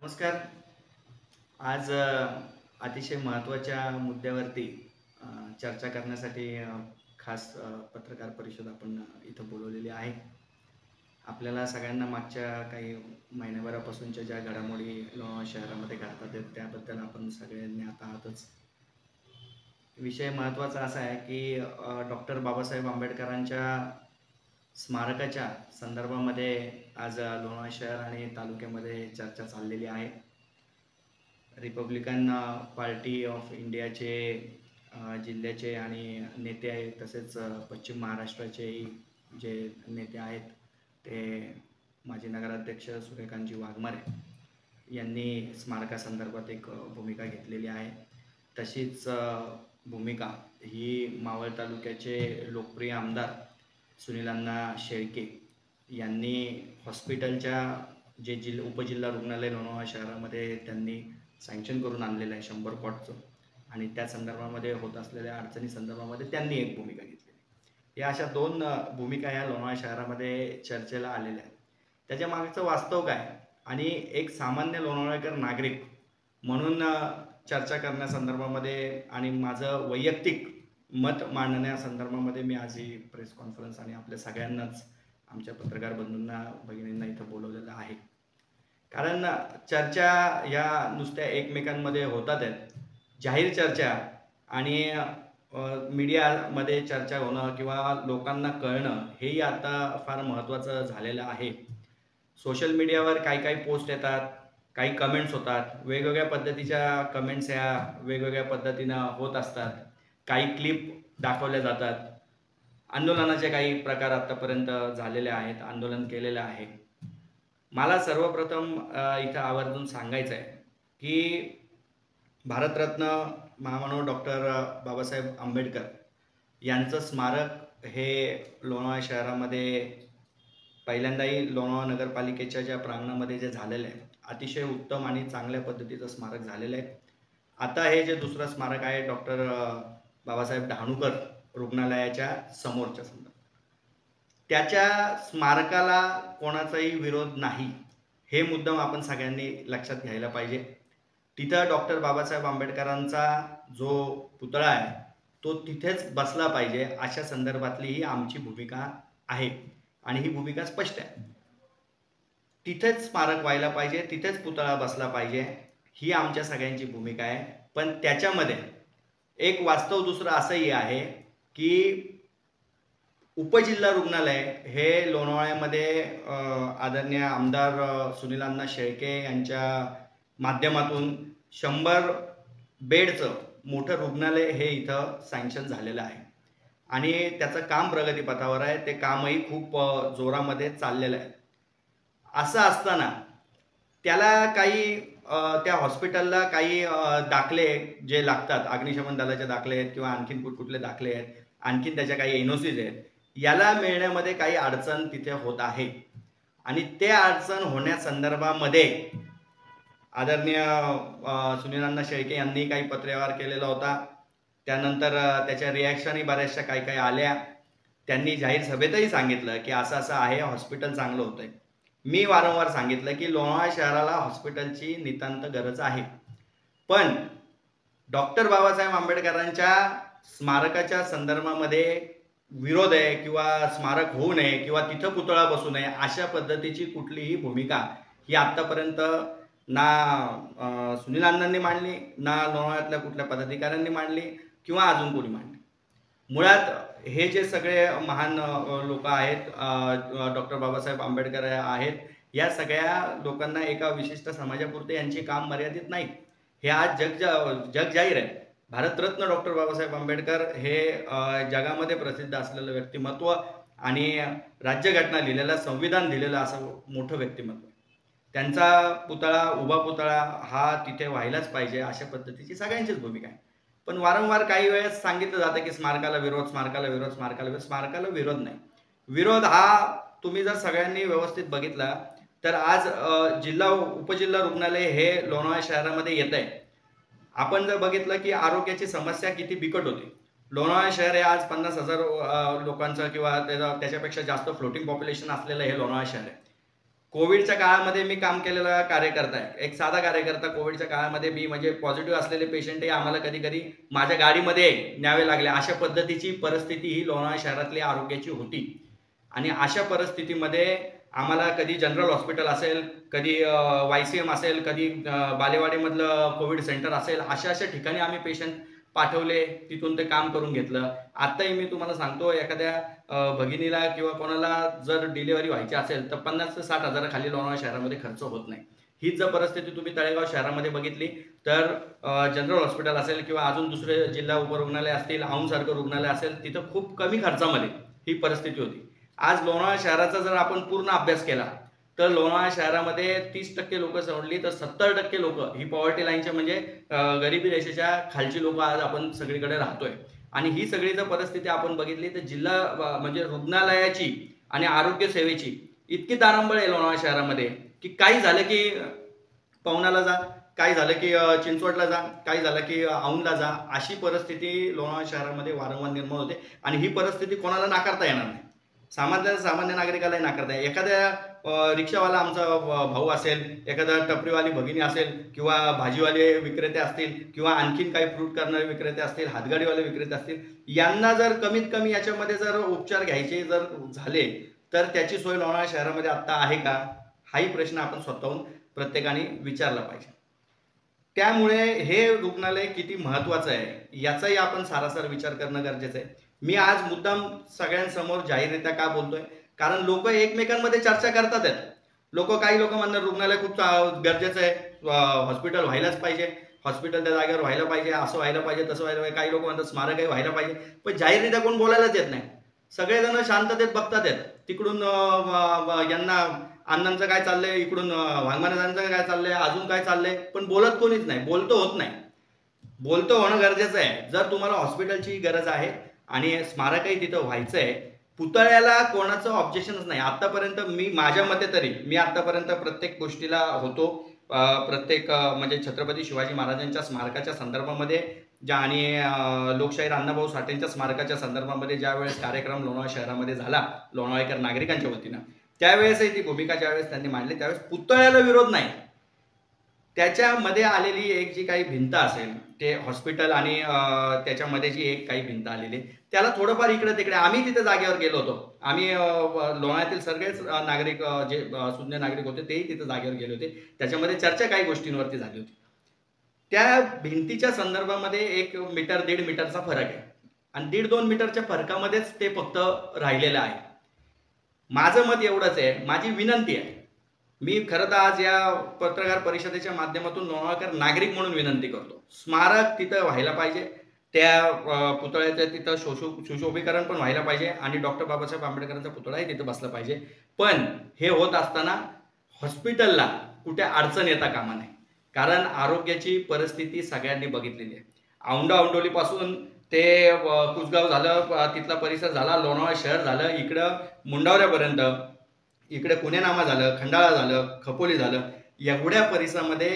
नमस्कार. आज अतिशय महत्त्वाच्या मुद्द्यावरती अ, चर्चा करण्यासाठी खास पत्रकार परिषद आपण इथं बोलवलेली आहे. आपल्याला सगळ्यांना मागच्या काही महिन्याभरापासूनच्या ज्या घडामोडी लोणावळा शहरामध्ये घडतात आहेत, त्याबद्दल आपण सगळ्यांनी आता आहातच. विषय महत्त्वाचा असा आहे की डॉक्टर बाबासाहेब आंबेडकरांच्या स्मारकाच्या संदर्भामध्ये आज लोणावळा शहर आणि तालुक्यामध्ये चर्चा चाललेली आहे. रिपब्लिकन पार्टी ऑफ इंडियाचे जिल्ह्याचे आणि नेते आहेत, तसेच पश्चिम महाराष्ट्राचेही जे नेते आहेत ते माजी नगराध्यक्ष सूर्यकांतजी वाघमारे यांनी स्मारकासंदर्भात एक भूमिका घेतलेली आहे. तशीच भूमिका ही मावळ तालुक्याचे लोकप्रिय आमदार सुनील शेळके यांनी हॉस्पिटलच्या जे उपजिल्हा रुग्णालय लोणावळा शहरामध्ये त्यांनी सँक्शन करून आणलेलं आहे 100 कॉटचं, आणि त्या संदर्भामध्ये होत असलेल्या अडचणी संदर्भामध्ये त्यांनी एक भूमिका घेतलेली. या अशा दोन भूमिका या लोणावळा शहरामध्ये चर्चेला आलेल्या आहेत. त्याच्या मागचं वास्तव काय आणि एक सामान्य लोणावळेकर नागरिक म्हणून चर्चा करण्यासंदर्भामध्ये आणि माझं वैयक्तिक मत मांडण्यासंदर्भामध्ये मी आज ही प्रेस कॉन्फरन्स आणि आपल्या सगळ्यांनाच आमच्या पत्रकार बंधूंना भगिनींना इथं बोलवलेलं आहे. कारण चर्चा या नुसत्या एकमेकांमध्ये होतात आहेत. जाहीर चर्चा आणि मीडियामध्ये चर्चा होणं किंवा लोकांना कळणं हेही आता फार महत्त्वाचं झालेलं आहे. सोशल मीडियावर काही पोस्ट येतात, काही कमेंट्स होतात, वेगवेगळ्या पद्धतीच्या कमेंट्स ह्या वेगवेगळ्या पद्धतीनं होत असतात. काही क्लिप दाखवल्या जातात. आंदोलनाचे काही प्रकार आत्तापर्यंत झालेले आहेत, आंदोलन केलेलं आहे. मला सर्वप्रथम इथं आवर्जून सांगायचं आहे की भारतरत्न महामानव डॉक्टर बाबासाहेब आंबेडकर यांचं स्मारक हे लोणावळा शहरामध्ये पहिल्यांदाही लोणावळा नगरपालिकेच्या ज्या प्रांगणामध्ये जे झालेलं आहे, अतिशय उत्तम आणि चांगल्या पद्धतीचं स्मारक झालेलं आहे. आता हे जे दुसरं स्मारक आहे डॉक्टर बाबासाहेब डहाणूकर रुग्णालयाच्या समोरच्या संदर्भात, त्याच्या स्मारकाला कोणाचाही विरोध नाही, हे मुद्दाम आपण सगळ्यांनी लक्षात घ्यायला पाहिजे. तिथं डॉक्टर बाबासाहेब आंबेडकरांचा जो पुतळा आहे तो तिथेच बसला पाहिजे, अशा संदर्भातली ही आमची भूमिका आहे आणि ही भूमिका स्पष्ट आहे. तिथेच स्मारक व्हायला पाहिजे, तिथेच पुतळा बसला पाहिजे, ही आमच्या सगळ्यांची भूमिका आहे. पण त्याच्यामध्ये एक वास्तव दुसरं असंही आहे की उपजिल्हा रुग्णालय हे लोणावळ्यामध्ये आदरणीय आमदार सुनील शेळके यांच्या माध्यमातून 100 बेडचं मोठं रुग्णालय हे इथं सँक्शन झालेलं आहे आणि त्याचं काम प्रगतीपथावर आहे. ते कामही खूप जोरामध्ये चाललेलं आहे. असं असताना त्याला काही त्या हॉस्पिटलला काही दाखले जे लागतात, अग्निशमन दलाचे दाखले आहेत किंवा आणखीन कुठले दाखले आहेत, आणखीन त्याच्या काही NOCs आहेत, याला मिळण्यामध्ये काही अडचण तिथे होत आहे. आणि ते अडचण होण्यासंदर्भामध्ये आदरणीय सुनील शेळके यांनी काही पत्रव्यवहार केलेला होता. त्यानंतर त्याच्या रिॲक्शनही बऱ्याचशा काही आल्या. त्यांनी जाहीर सभेतही सांगितलं की असं आहे, हॉस्पिटल चांगलं होतंय. मी वारंवार सांगितलं की लोणावळा शहराला हॉस्पिटलची नितांत गरज आहे, पण डॉक्टर बाबासाहेब आंबेडकरांच्या स्मारकाच्या संदर्भामध्ये विरोध आहे किंवा स्मारक होऊ नये किंवा तिथं पुतळा बसू नये अशा पद्धतीची कुठलीही भूमिका ही आत्तापर्यंत ना सुनील अण्णांनी मांडली, ना लोणावळ्यातल्या कुठल्या पदाधिकाऱ्यांनी मांडली किंवा अजून कोणी मांडली. मुळात हे जे सगळे महान लोक आहेत, डॉक्टर बाबासाहेब आंबेडकर आहेत, या सगळ्या लोकांना एका विशिष्ट समाजापुरते यांचे काम मर्यादित नाही. हे आज जग जाहीर आहे. भारतरत्न डॉक्टर बाबासाहेब आंबेडकर हे जगामध्ये प्रसिद्ध असलेलं व्यक्तिमत्व आणि राज्यघटना लिहिलेलं, संविधान लिहिलेलं असं मोठं व्यक्तिमत्व. त्यांचा पुतळा, उभा पुतळा हा तिथे व्हायलाच पाहिजे, अशा पद्धतीची सगळ्यांचीच भूमिका आहे. पण वारंवार काही वेळेस सांगितलं जातं की स्मारकाला विरोध, स्मारकाला विरोध, स्मारकाला विरोध नाही. विरोध हा तुम्ही जर सगळ्यांनी व्यवस्थित बघितला तर आज उपजिल्हा रुग्णालय हे लोणावळा शहरामध्ये येत आहे. आपण जर बघितलं की आरोग्याची समस्या किती बिकट होती. लोणावळा शहर हे आज 50,000 लोकांचं किंवा त्याच्यापेक्षा जास्त फ्लोटिंग पॉप्युलेशन असलेलं हे लोणावळा शहर आहे. कोविडच्या काळामध्ये मी काम केलेला कार्यकर्ता आहे, एक साधा कार्यकर्ता. कोविडच्या काळामध्ये मी म्हणजे पॉझिटिव्ह असलेले पेशंटही आम्हाला कधी कधी माझ्या गाडीमध्ये न्यावे लागले. अशा पद्धतीची परिस्थिती ही लोणावळा शहरातली आरोग्याची होती. आणि अशा परिस्थितीमध्ये आम्हाला कधी जनरल हॉस्पिटल असेल, कधी YCM असेल, कधी बालेवाडीमधलं कोविड सेंटर असेल, अशा अशा ठिकाणी आम्ही पेशंट पाठवले, तिथून ते काम करून घेतलं. आत्ताही मी तुम्हाला सांगतो, एखाद्या भगिनीला किंवा कोणाला जर डिलिव्हरी व्हायची असेल तर 50 ते 60 हजाराखाली लोणावळा शहरामध्ये खर्च होत नाही. हीच जर परिस्थिती तुम्ही तळेगाव शहरामध्ये बघितली तर जनरल हॉस्पिटल असेल किंवा अजून दुसरे जिल्हा उपरुग्णालय असतील, औंधसारखं रुग्णालय असेल, तिथं खूप कमी खर्चामध्ये ही परिस्थिती होती. आज लोणावळा शहराचा जर आपण पूर्ण अभ्यास केला तर लोणावळा शहरामध्ये 30% लोक सोडली तर 70% लोक ही पॉवर्टी लाईनच्या म्हणजे गरिबी रेषेच्या खालची लोक आज आपण सगळीकडे राहतोय. आणि ही सगळी जर परिस्थिती आपण बघितली तर जिल्हा म्हणजे रुग्णालयाची आणि आरोग्य सेवेची इतकी तारांबळ आहे लोणावळा शहरामध्ये की काही झालं की पवनाला जा, काही झालं की चिंचवडला जा, काही झालं की औंधला जा, अशी परिस्थिती लोणावळा शहरामध्ये वारंवार निर्माण होते. आणि ही परिस्थिती कोणाला नाकारता येणार नाही, सामान्य नागरिकालाही नाकारता. एखाद्या रिक्षावाला आमचा भाऊ असेल, एखादा टपरीवाली भगिनी असेल, किंवा भाजीवाले विक्रेते असतील, किंवा आणखीन काही फ्रूट करणारे विक्रेते असतील, हातगाडीवाले विक्रेते असतील, यांना जर कमीत कमी याच्यामध्ये जर उपचार घ्यायचे जर झाले तर त्याची सोय लोणावळा शहरामध्ये आत्ता आहे का, हाही प्रश्न आपण स्वतःहून प्रत्येकाने विचारला पाहिजे. त्यामुळे हे रुग्णालय किती महत्त्वाचं आहे याचाही आपण सारासार विचार करणं गरजेचं आहे. मी आज मुद्दाम सगळ्यांसमोर जाहीररित्या का बोलतोय, कारण लोक एकमेकांमध्ये चर्चा करतात आहेत. काही लोक म्हणतात रुग्णालय खूप गरजेचं आहे, हॉस्पिटल व्हायलाच पाहिजे, हॉस्पिटल त्या जागेवर व्हायला पाहिजे, असं व्हायला पाहिजे, तसं व्हायला पाहिजे. काही लोक म्हणतात स्मारकही व्हायला पाहिजे, पण जाहीररित्या कोण बोलायलाच येत नाही. सगळेजण शांततेत बघतात आहेत. तिकडून यांना अण्णांचं काय चाललंय, इकडून वाघमारेजांचं काय चाललंय, अजून काय चाललंय, पण बोलत कोणीच नाही. बोलतं होत नाही. बोलतं होणं गरजेचं आहे. जर तुम्हाला हॉस्पिटलची गरज आहे आणि स्मारकही तिथं व्हायचं आहे, पुतळ्याला कोणाचं ऑब्जेक्शनच नाही आतापर्यंत. माझ्या मते तरी मी आतापर्यंत प्रत्येक गोष्टीला होतो. प्रत्येक म्हणजे छत्रपती शिवाजी महाराजांच्या स्मारकाच्या संदर्भामध्ये आणि लोकशाहीर अण्णाभाऊ साठेंच्या स्मारकाच्या संदर्भामध्ये ज्या वेळेस कार्यक्रम लोणावळा शहरामध्ये झाला लोणावळेकर नागरिकांच्या वतीनं, त्यावेळेसही ती भूमिका ज्यावेळेस त्यांनी मांडली त्यावेळेस पुतळ्याला विरोध नाही. त्याच्यामध्ये आलेली एक जी काही भिंत असेल ते हॉस्पिटल आणि त्याच्यामध्ये जी एक काही भिंत आलेली त्याला थोडंफार इकडे तिकडे आम्ही तिथे जागेवर गेलो होतो. आम्ही लोणावळ्यातील सगळेच नागरिक जे सुज्ञ नागरिक होते तेही तिथे जागेवर गेले होते. त्याच्यामध्ये चर्चा काही गोष्टींवरती झाली होती. त्या भिंतीच्या संदर्भामध्ये 1 मीटर 1.5 मीटरचा फरक आहे आणि 1.5-2 मीटरच्या फरकामध्येच ते फक्त राहिलेलं आहे. माझं मत एवढंच आहे, माझी विनंती आहे, मी खरं तर आज या पत्रकार परिषदेच्या माध्यमातून लोणावळेकर नागरिक म्हणून विनंती करतो, स्मारक तिथं व्हायला पाहिजे, त्या पुतळ्याचं तिथं सुशोभीकरण पण व्हायला पाहिजे आणि डॉक्टर बाबासाहेब आंबेडकरांचा पुतळाही तिथं बसला पाहिजे. पण हे होत असताना हॉस्पिटलला कुठे अडचण येता कामा नये, कारण आरोग्याची परिस्थिती सगळ्यांनी बघितलेली आहे. औंढा-औंढोलीपासून ते कुसगाव झालं, तिथला परिसर झाला, लोणावळा शहर झालं, इकडं मुंडावऱ्यापर्यंत, इकडे पुणेनामा झालं, खंडाळा झालं, खपोली झालं, एवढ्या परिसरामध्ये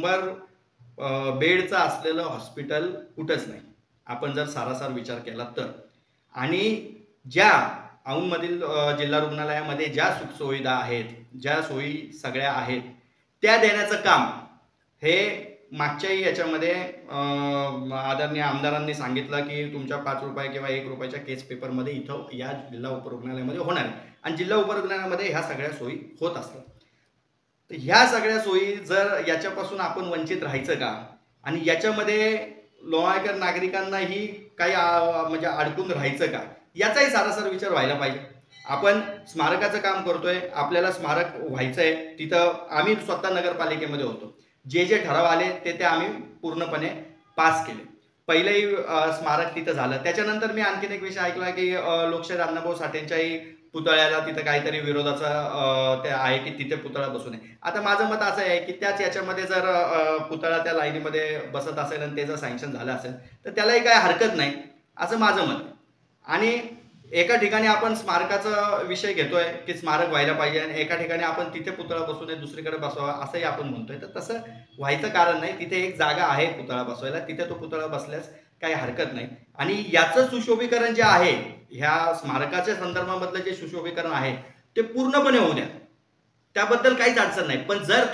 100 बेडचं असलेलं हॉस्पिटल कुठंच नाही आपण जर सारासार विचार केला तर. आणि ज्या औंधमधील जिल्हा रुग्णालयामध्ये ज्या सुखसुविधा आहेत, ज्या सोयी सगळ्या आहेत त्या देण्याचं काम हे मागच्याही याच्यामध्ये आदरणीय आमदारांनी सांगितलं की तुमच्या 5 रुपये किंवा 1 रुपयाच्या केस पेपरमध्ये इथं या जिल्हा उपरुग्णालयामध्ये होणार आहे आणि जिल्हा उपरुग्णालयामध्ये ह्या सगळ्या सोयी होत असतात. तर ह्या सगळ्या सोयी जर याच्यापासून आपण वंचित राहायचं का आणि याच्यामध्ये लोणावळेकर नागरिकांनाही काही म्हणजे अडकून राहायचं का याचाही सारासार विचार व्हायला पाहिजे. आपण स्मारकाचं काम करतोय, आपल्याला स्मारक व्हायचं आहे, तिथं आम्ही स्वतः नगरपालिकेमध्ये होतो, जे ठराव आले ते आम्ही पूर्णपणे पास केले. पहिलेही स्मारक तिथं झालं. त्याच्यानंतर मी आणखीन एक विषय ऐकला की लोकशाहीर अण्णाभाऊ साठेंच्याही पुतळ्याला तिथं काहीतरी विरोधाचा ते आहे की तिथे पुतळा बसू नये. आता माझं मत असं आहे की त्याच याच्यामध्ये जर पुतळा त्या लाईनीमध्ये बसत असेल आणि ते जर सँक्शन झालं असेल तर त्यालाही काही हरकत नाही असं माझं मत. आणि एका ठिकाणी आपण स्मारकाचा विषय घेतोय की स्मारक व्हायला पाहिजे आणि एका ठिकाणी आपण तिथे पुतळा बसू नये दुसरीकडे बसवा असंही आपण म्हणतोय. तर तसं व्हायचं कारण नाही. तिथे एक जागा आहे पुतळा बसवायला, तिथे तो पुतळा बसल्यास काही हरकत नाही. आणि याचं सुशोभीकरण जे आहे, ह्या स्मारकाच्या संदर्भामधलं जे सुशोभीकरण आहे ते पूर्णपणे होऊ द्या. त्याबद्दल काहीच अडचण नाही. पण जर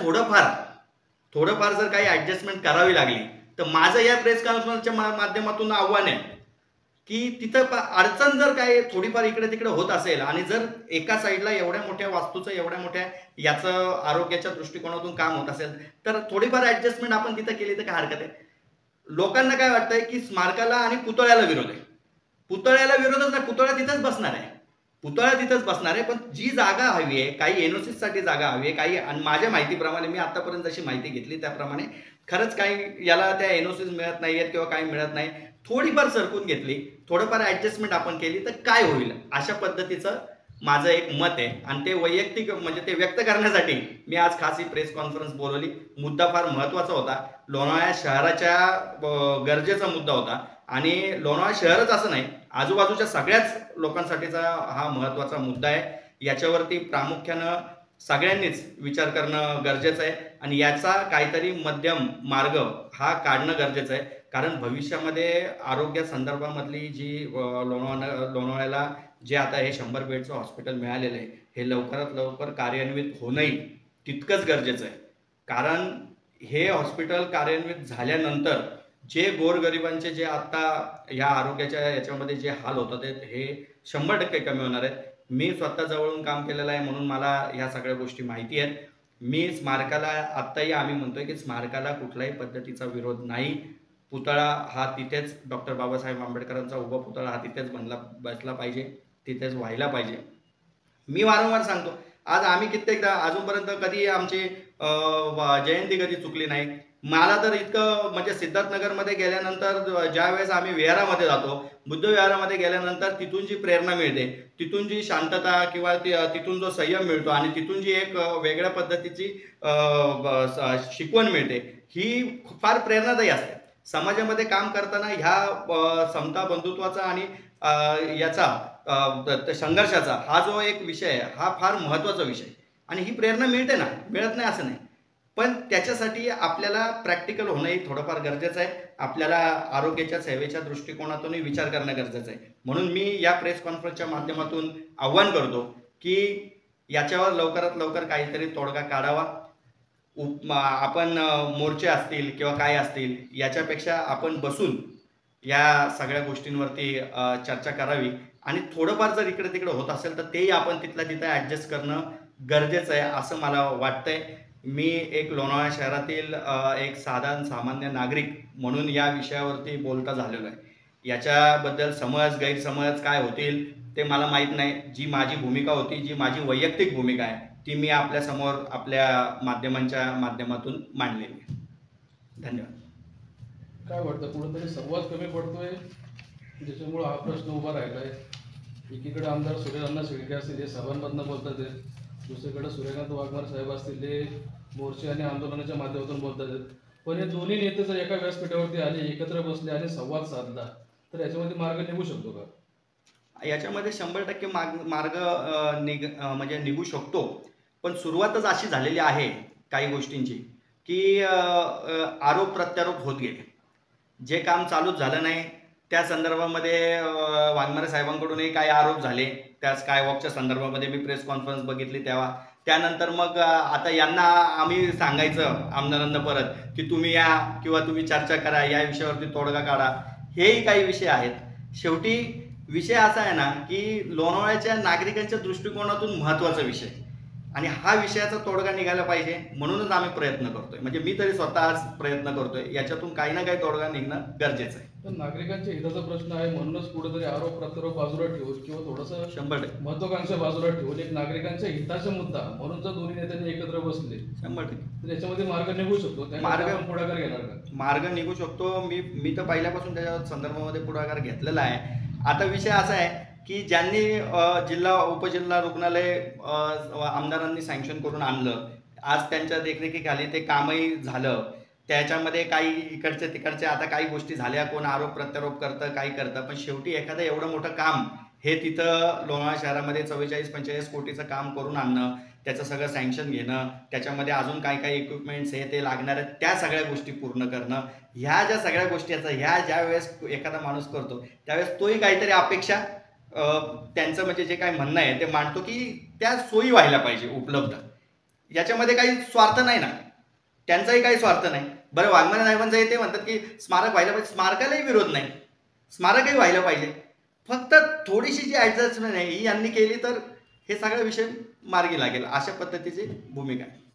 थोडंफार जर काही ॲडजस्टमेंट करावी लागली तर माझं या प्रेस कॉन्फरन्सच्या माध्यमातून आव्हान आहे की तिथं अडचण जर काय थोडीफार इकडे तिकडे होत असेल आणि जर एका साईडला एवढ्या मोठ्या वास्तूचं एवढ्या मोठ्या याचं आरोग्याच्या दृष्टिकोनातून काम होत असेल तर थोडीफार ॲडजस्टमेंट आपण तिथं केली तर काय हरकत आहे. लोकांना काय वाटतंय की स्मारकाला आणि पुतळ्याला विरोध आहे. पुतळ्याला विरोधच नाही, पुतळा तिथंच बसणार आहे, पुतळा तिथंच बसणार आहे. पण जी जागा हवी आहे, काही एनओसीसाठी जागा हवी आहे, काही आणि माझ्या माहितीप्रमाणे मी आतापर्यंत जशी माहिती घेतली त्याप्रमाणे खरंच काही याला त्या एनओसीज मिळत नाही आहेत किंवा काही मिळत नाही. थोडीफार सरकून घेतली, थोडंफार ॲडजस्टमेंट आपण केली तर काय होईल अशा पद्धतीचं माझं एक मत आहे. आणि ते वैयक्तिक म्हणजे ते व्यक्त करण्यासाठी मी आज खास ही प्रेस कॉन्फरन्स बोलवली. मुद्दा फार महत्त्वाचा होता, लोणावळा शहराच्या गरजेचा मुद्दा होता. आणि लोणावळा शहरच असं नाही, आजूबाजूच्या सगळ्याच लोकांसाठीचा हा महत्त्वाचा मुद्दा आहे. याच्यावरती प्रामुख्यानं सगळ्यांनीच विचार करणं गरजेचं आहे आणि याचा काहीतरी मध्यम मार्ग हा काढणं गरजेचं आहे. कारण भविष्यामध्ये आरोग्यासंदर्भामधली जी लोणावळ्याला जे आता हे 100 बेडचं हॉस्पिटल मिळालेलं आहे हे लवकरात लवकर कार्यान्वित होणंही तितकंच गरजेचं आहे. कारण हे हॉस्पिटल कार्यान्वित झाल्यानंतर जे गोरगरिबांचे जे आता ह्या आरोग्याच्या याच्यामध्ये जे हाल होतात हे 100% कमी होणार आहेत. मी स्वतः जवळून काम केलेलं आहे म्हणून मला ह्या सगळ्या गोष्टी माहिती आहेत. मी स्मारकाला आत्ताही आम्ही म्हणतोय की स्मारकाला कुठल्याही पद्धतीचा विरोध नाही. पुतळा हा तिथेच डॉक्टर बाबासाहेब आंबेडकरांचा उभा पुतळा हा तिथेच बसला पाहिजे, तिथेच व्हायला पाहिजे. मी वारंवार सांगतो, आज आम्ही कित्येकदा अजूनपर्यंत कधी आमची जयंती कधी चुकली नाही. मला तर इतकं म्हणजे सिद्धार्थनगरमध्ये गेल्यानंतर ज्या वेळेस आम्ही विहारामध्ये जातो, बुद्ध विहारामध्ये गेल्यानंतर तिथून जी प्रेरणा मिळते, तिथून जी शांतता किंवा तिथून जो संयम मिळतो आणि तिथून जी एक वेगळ्या पद्धतीची शिकवण मिळते ही फार प्रेरणादायी असते. समाजामध्ये काम करताना ह्या समता बंधुत्वाचा आणि याचा संघर्षाचा हा जो एक विषय आहे हा फार महत्त्वाचा विषय आणि ही प्रेरणा मिळते ना, मिळत नाही असं नाही. पण त्याच्यासाठी आपल्याला प्रॅक्टिकल होणंही थोडंफार गरजेचं आहे. आपल्याला आरोग्याच्या सेवेच्या दृष्टिकोनातूनही विचार करणं गरजेचं आहे. म्हणून मी या प्रेस कॉन्फरन्सच्या माध्यमातून आव्हान करतो की याच्यावर लवकरात लवकर काहीतरी तोडगा काढावा. आपण मोर्चे असतील किंवा काय असतील याच्यापेक्षा आपण बसून या सगळ्या गोष्टींवरती चर्चा करावी आणि थोडंफार जर इकडे तिकडे होत असेल तर तेही आपण तिथल्या तिथं ॲडजस्ट करणं गरजेचं आहे असं मला वाटतंय. मी एक लोणावळा शहरातील एक सामान्य नागरिक म्हणून या विषयावरती बोलता झालेलो आहे. याच्याबद्दल गैरसमज काय होतील ते मला माहीत नाही. जी माझी भूमिका होती, जी माझी वैयक्तिक भूमिका आहे ती मी आपल्यासमोर आपल्या माध्यमांच्या माध्यमातून मांडलेली आहे. धन्यवाद. काय वाटतं कुठंतरी संवाद कमी पडतोय ज्याच्यामुळं हा प्रश्न उभा राहिला आहे. एकीकडे आमदार सूर्यकांत शेळके असतील हे सभांमधनं बोलतात आहेत, दुसरीकडे सूर्यकांत वाघमारे साहेब असतील हे मोर्चे आणि आंदोलनाच्या माध्यमातून बोलतात आहेत. पण हे दोन्ही नेते जर एका व्यासपीठावरती आले, एकत्र बसले आणि संवाद साधला तर याच्यामध्ये मार्ग निघू शकतो का? याच्यामध्ये 100% मार्ग म्हणजे निघू शकतो. पण सुरुवातच अशी झालेली आहे काही गोष्टींची की आरोप प्रत्यारोप होत गेले. जे काम चालूच झालं नाही त्या संदर्भामध्ये वाघमारे साहेबांकडूनही काही आरोप झाले. त्या स्कायवॉकच्या संदर्भामध्ये मी प्रेस कॉन्फरन्स बघितली तेव्हा. त्यानंतर मग आता यांना आम्ही सांगायचं आमदारांना परत की तुम्ही या किंवा तुम्ही चर्चा करा, या विषयावरती तोडगा काढा. हेही काही विषय आहेत. शेवटी विषय असा आहे ना की लोणावळ्याच्या नागरिकांच्या दृष्टिकोनातून महत्त्वाचा विषय आणि हा विषयाचा तोडगा निघायला पाहिजे म्हणूनच आम्ही प्रयत्न करतोय. म्हणजे मी तरी स्वतः आज प्रयत्न करतोय. याच्यातून काही ना काही तोडगा निघणं गरजेचं आहे. तर नागरिकांच्या हिताचा प्रश्न आहे म्हणूनच कुठेतरी आरोप प्रत्यारोप बाजूला ठेवून किंवा थोडंसं 100% महत्वाकांक्षा बाजूला ठेवून एक नागरिकांच्या हिताचा मुद्दा म्हणून जर दोन्ही नेत्यांनी एकत्र बसले 100% तर याच्यामध्ये मार्ग निघू शकतो. मार्ग पुढाकार घेणार का? मार्ग निघू शकतो. मी तर पहिल्यापासून त्याच्या संदर्भामध्ये पुढाकार घेतलेला आहे. आता विषय असा आहे की ज्यांनी जिल्हा उपजिल्हा रुग्णालय आमदारांनी सँक्शन करून आणलं, आज त्यांच्या देखरेखीखाली ते कामही झालं. त्याच्यामध्ये काही इकडचे तिकडचे आता काही गोष्टी झाल्या, कोण आरोप प्रत्यारोप करतं, काही करतं. पण शेवटी एखादं एवढं मोठं काम हे तिथं लोणावळा शहरामध्ये 44-45 कोटीचं काम करून आणणं, त्याचं सगळं सँक्शन घेणं, त्याच्यामध्ये अजून काही काही इक्विपमेंट्स हे ते लागणार आहेत त्या सगळ्या गोष्टी पूर्ण करणं, ह्या ज्या सगळ्या गोष्टी असतात ह्या ज्या वेळेस एखादा माणूस करतो त्यावेळेस तोही काहीतरी अपेक्षा त्यांचं म्हणजे जे काही म्हणणं आहे ते मांडतो की त्या सोयी व्हायला पाहिजे उपलब्ध. याच्यामध्ये काही स्वार्थ नाही ना, त्यांचाही काही स्वार्थ नाही. बरं, वाघमारे साहेबांचं ते म्हणतात की स्मारक व्हायला पाहिजे, स्मारकालाही विरोध नाही, स्मारकही व्हायला पाहिजे. फक्त थोडीशी जी ॲडजस्टमेंट आहे ही यांनी केली तर हे सगळा विषय मार्गी लागेल, अशा पद्धतीची भूमिका आहे.